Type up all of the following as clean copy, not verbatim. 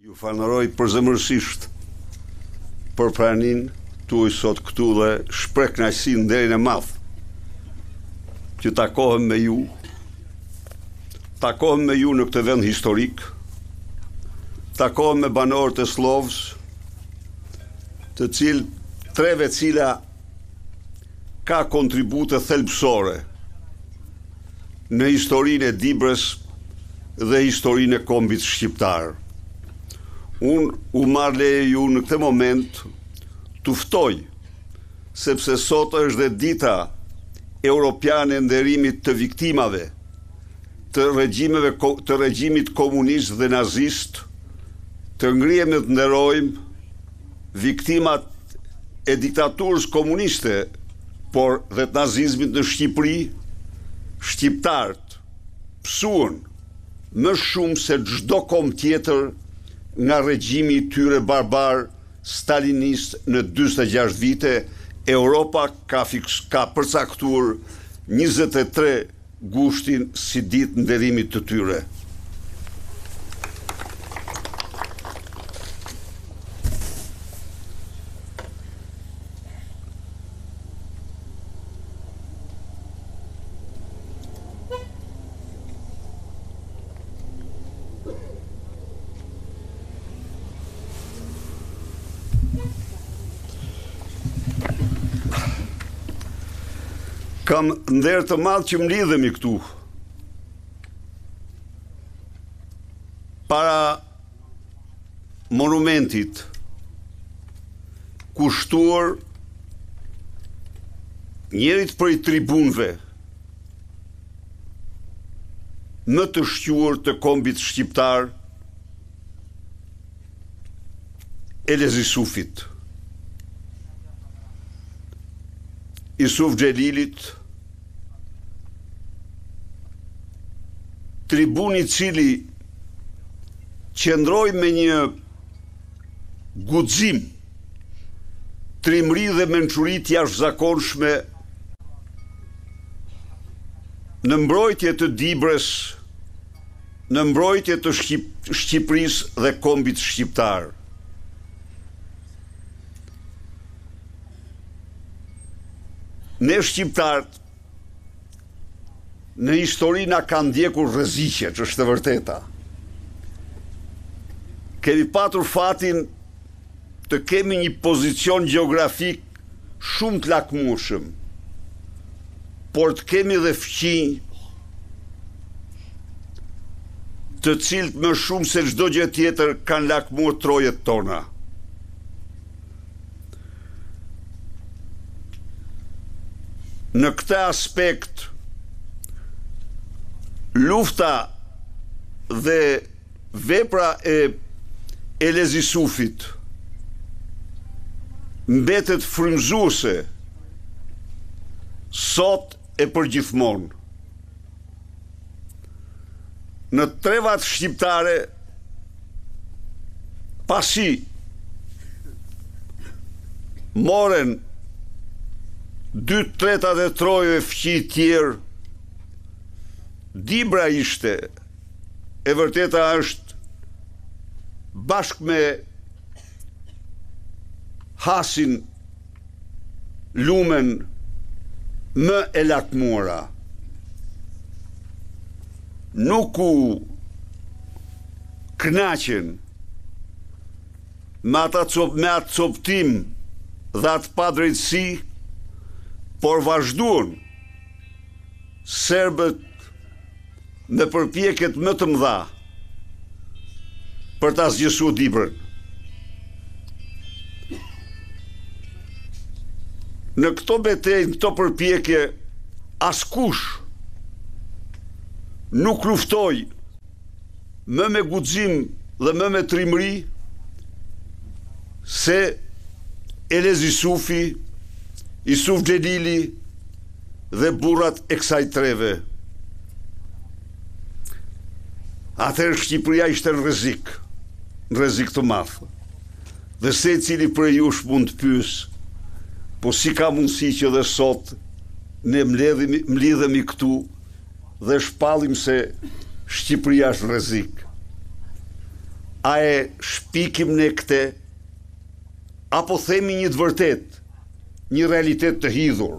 Ju falenderoj përzemërsisht për pranin tuaj sot këtu dhe shpreh kënaqësinë, nderin e madh që takohem me ju. Takohem me ju në këtë vend historik. Takohem me banorët e Slovës, treve cila ka kontribute thelbësore në historinë e Dibrës dhe historinë e kombit shqiptar. Unë u marrë leje ju në këtë moment të ftoj, sepse sot është dhe dita europiane nderimit të viktimave të regjimit komunist dhe nazist, të ngrihem dhe të nderojmë viktimat e diktaturës komuniste, por dhe të nazizmit në Shqipëri. Shqiptarët psuan më shumë se çdo kom tjetër nga regjimi i tyre barbar stalinist në 46 vite. Europa ka përcaktuar 23 gushtin si ditë nderimit të tyre. Kam nder të madh që mlidhemi këtu para monumentit kushtuar njërit prej tribunëve më të shquar të kombit shqiptar, Elez Isufit, Isuf Xhelilit, tribuni i cili qëndroi me një guxim, trimëri dhe mençuri të jashtëzakonshme në mbrojtje të Dibrës, në mbrojtje të Shqipërisë dhe kombit shqiptar. Ne shqiptarët në histori na kanë ndjekur rreziqe, që është e vërteta. Kemi patur fatin të kemi një pozicion gjeografik shumë të lakmueshëm, por të kemi dhe fqinj të cilët më shumë se çdo gjë tjetër kanë lakmuar trojet tona. Në këtë aspekt, lufta dhe vepra e Elez Isufit mbetet frymëzuese sot e përgjithmonë. Në trevat shqiptare, pasi moren 2/3 e trojëve fqi tjerë, Dibra ishte, e vërteta është, bashkë me Hasin, lumen më e lakmuara. Nuk u kënaqen me atë coptim dhe atë padrejtësi, por vazhduan serbët me përpjekjet më të mëdha për ta zgjesuar Dibrën. Në këto betejë, në këto përpjekje, askush nuk luftoi më me guxim dhe më me trimëri se Elez Isufi, Isuf Xhelili dhe burrat e kësaj treve. Atëherë Shqipëria ishte në rrezik të madh. Dhe secili prej jush mund të pyes, po si ka mundësi që dhe sot ne mlidhemi këtu dhe shpallim se Shqipëria është në rrezik. a e shpikim në këte, apo themi një të vërtet, një realitet të hidhur.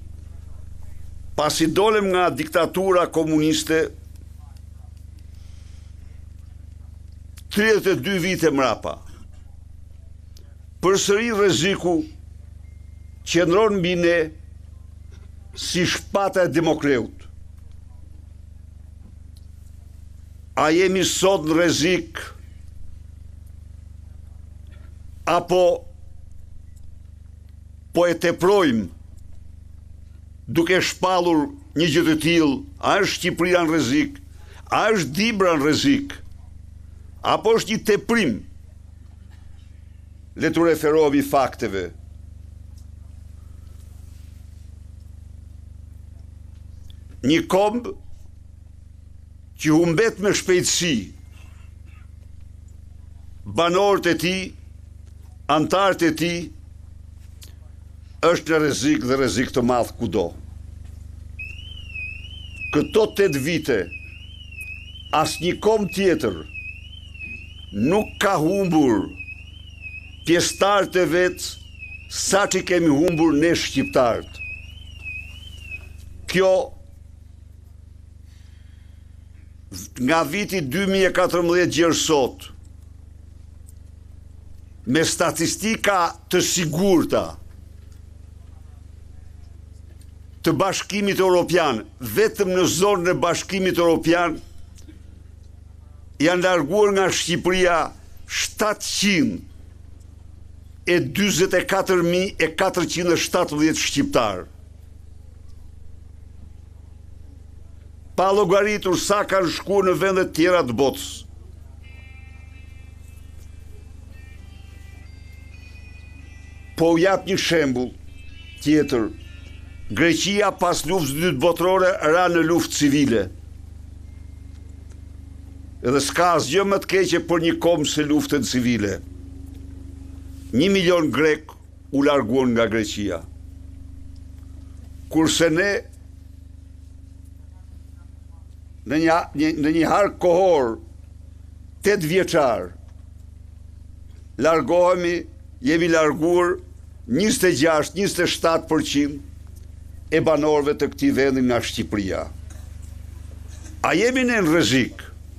Pasi dolem nga diktatura komuniste, 32 vite mrapa, përsëri rreziku qëndron mbi ne si shpata e Demokleut. A jemi sot në rrezik apo po e teprojmë duke shpallur një gjë të tillë? A është Shqipëria në rrezik? A është Dibra në rrezik? Apo është një teprim? Le të referohemi fakteve. Një komb që humbet me shpejtësi, banorët e tij, antarët e tij, është në rrezik dhe rrezik të madh kudo. Këto 8 vite, asnjë komb tjetër nuk ka humbur pjesëtarët e vet sa që kemi humbur ne shqiptarët. Kjo nga viti 2014 deri sot, me statistika të sigurta të Bashkimit Evropian, vetëm në zonën e Bashkimit Evropian janë larguar nga Shqipëria 724.417 shqiptar. Pa llogaritur sa kanë shkuar në vende të tjera të botës. Po u jap një shembull tjetër. Greqia pas luftës së dytë botërore ra në luftë civile. Edhe s'ka asgjë më të keqe për një kombë se luftën civile. 1 milion grek u larguan nga Greqia. Kurse ne në një hark kohor 8 vjeçar jemi larguar 26-27% e banorëve të këtij vendi nga Shqipëria. A jemi ne në rrezik?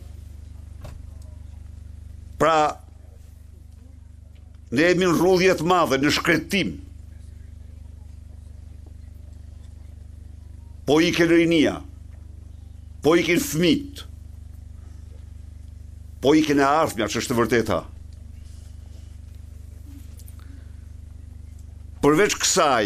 Pra, ne jemi në rrudhje të madhe, në shkretim. Po iken rinia, po iken fëmijët, po iken e ardhmja, që është e vërteta. Përveç kësaj,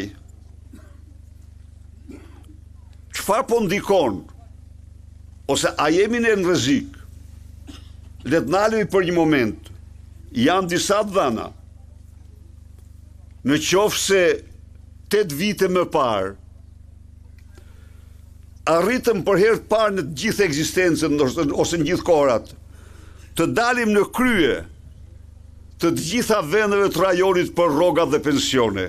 çfarë po ndikon? Ose a jemi ne në rrezik? Le të ndalemi për një moment. Janë disa dhëna. Në qoftë se 8 vite më parë arritëm për herë të parë në të gjithë ekzistencën ose në gjithë kohërat të dalim në krye të gjitha vendeve të rajonit për rrogat dhe pensione.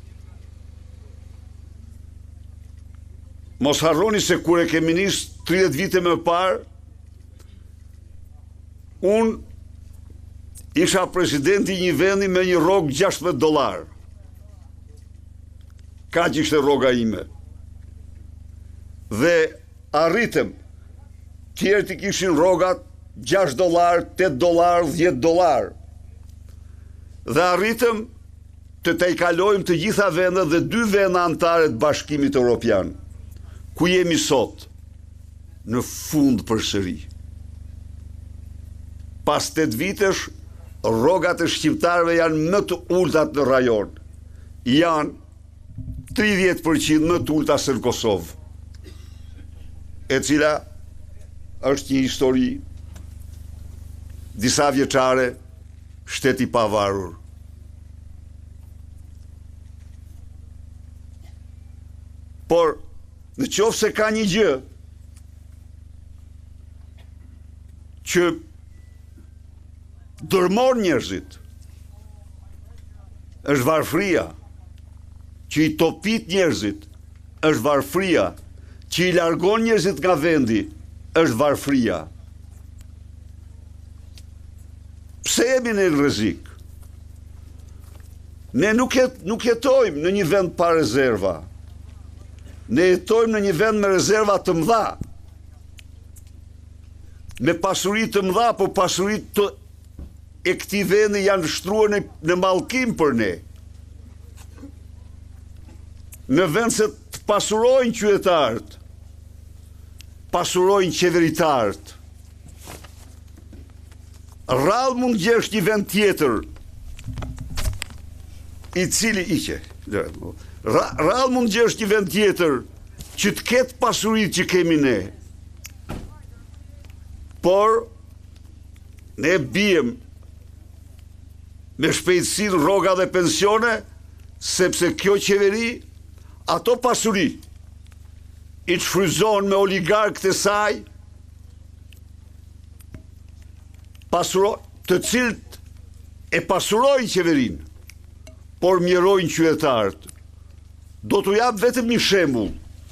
Mos harroni se kur e kemi nis 30 vite më parë, unë isha presidenti një vendi me një rrogë $16. Ka që ishte rroga ime. Dhe arritëm, tjerë të kishin rrogat $6, $8, $10. Dhe arritëm të tejkalojmë të gjitha vendet dhe 2 vende anëtare të Bashkimit Evropian. Ku jemi sot? Në fund përsëri. Pas 8 vitesh, rrogat e shqiptarëve janë më të ultat në rajon. Janë 30% më të ulta se në Kosovë, e cila është një histori disa vjeçare, shteti pavarur. Por, në qoftë se ka një gjë që dërmon njerëzit, është varfëria, që i topit njerëzit, është varfëria, që i largon njerëzit nga vendi, është varfëria. Pse jemi në rrezik? Ne nuk jetojmë në një vend pa rezerva. Ne jetojmë në një vend me rezerva të mëdha. Me pasuri të mëdha, por pasurit të e këtij vendi janë shtruar në mallkim për ne. Në vend se të pasurojnë qytetarët, pasurojnë qeveritarët. Rrallë mund gjesh një vend tjetër i cili rrallë mund gjesh një vend tjetër që të ketë pasurit që kemi ne. Por ne bijem me shpejtësi në rroga dhe pensione, sepse kjo qeveri ato pasuri i të shfryzon me oligarkët e saj, të cilët e pasurojnë qeverin, por mjerojnë qytetarët. Do t'u jap vetëm një shembull.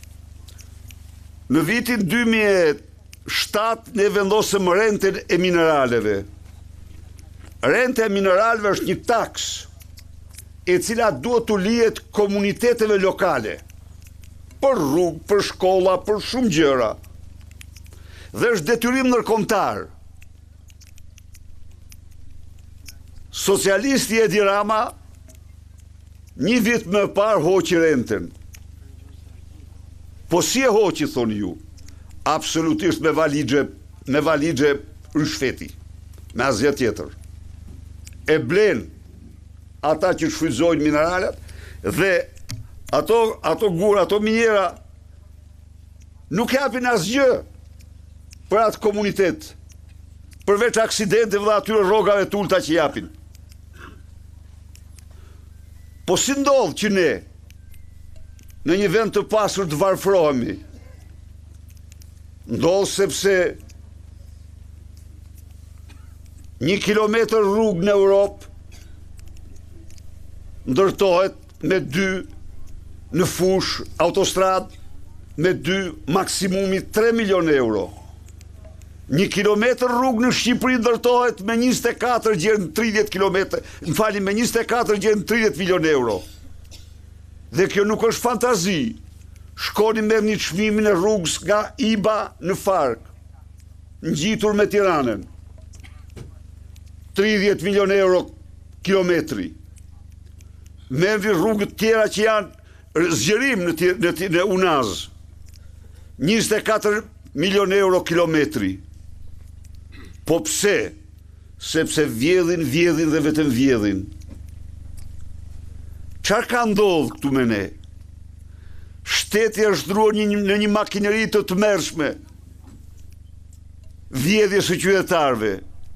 Në vitin 2007 ne vendosëm rentën e mineraleve. Renta e mineraleve është një taks e cila duhet t'u lihet komuniteteve lokale. Për rrugë, për shkolla, për shumë gjëra. Dhe është detyrim ndërkombëtar. Socialisti Edi Rama një vit më parë hoqi rentën. Po si e hoqi, thoni ju? Absolutisht me valixhe rishfeti, me asgjë tjetër. E blen ata që shfrytëzojnë mineralet dhe ato gura, ato minjera nuk japin asgjë për atë komunitet, përveç aksidenteve dhe atyre rrogave të ulta që japin. Po si ndodh që ne në një vend të pasur të varfërohemi? Ndodh sepse 1 kilometër rrugë në Europë ndërtohet me 2 në fush autostrad me 2 maksimumi 3 milion euro. 1 kilometër rrugë në Shqipëri ndërtohet me 24 gjerë 30 kilometër, me 24 gjerë 30 milion euro. Dhe kjo nuk është fantazi. Shkoni me një çmimin e rrugës nga Iba në Fark, ngjitur me Tiranën. 30 milion euro kilometri. Merrni rrugët tjera që janë zgjerim në Unaz. 24 milion euro kilometri. Po pse? Sepse vjedhin dhe vetëm vjedhin. Çfarë ka ndodhur këtu me ne? Shteti është ndruar në një makineri të tmerrshme. Vjedhje së qytetarëve.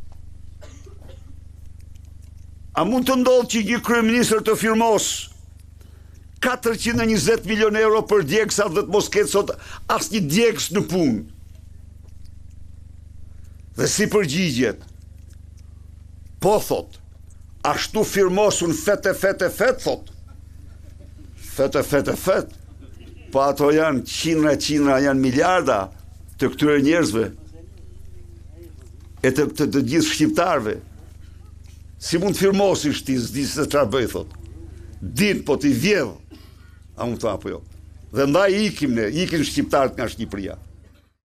A mund të ndodhë që një kryeministër të firmos 420 milion euro për djegësat dhe të mos ketë sot asnjë djegës në punë? Dhe si përgjigjet? Po, thot, ashtu firmosun fet, thot. Fet. Po ato janë qindra, janë miliarda të këtyre njerëzve e të gjithë shqiptarve. Si mund të firmosish ti, s'di se çfarë bëj, thot. Din, po ti vjedh. A mund të apo jo? Dhe ndaj ikim shqiptarët nga Shqipëria.